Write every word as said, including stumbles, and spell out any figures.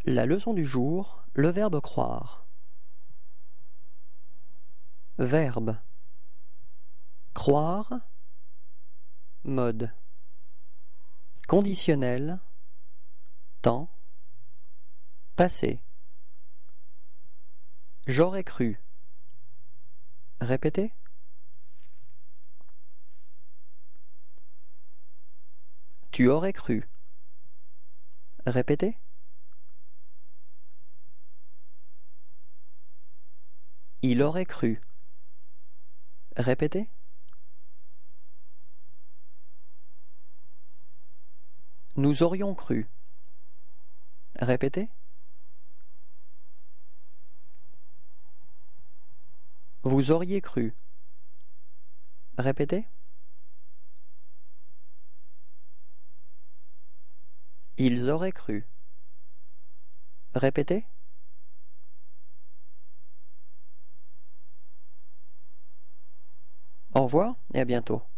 La leçon du jour, le verbe croire. Verbe. Croire. Mode. Conditionnel. Temps. Passé. J'aurais cru. Répétez. Tu aurais cru. Répétez. Il aurait cru. Répétez. Nous aurions cru. Répétez. Vous auriez cru. Répétez. Ils auraient cru. Répétez. Au revoir et à bientôt.